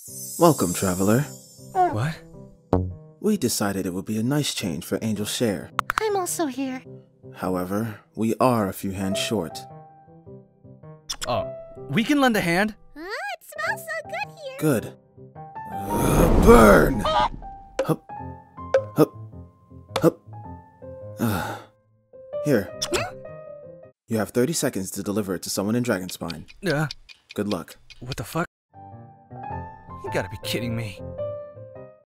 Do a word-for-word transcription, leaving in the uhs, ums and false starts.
Welcome, traveler. What? We decided it would be a nice change for Angel's share. I'm also here. However, we are a few hands short. Oh, we can lend a hand? Ah, it smells so good here. Good. Uh, burn! Hup. Hup. Hup. Uh, here. You have thirty seconds to deliver it to someone in Dragonspine. Yeah. Good luck. What the fuck? You gotta be kidding me.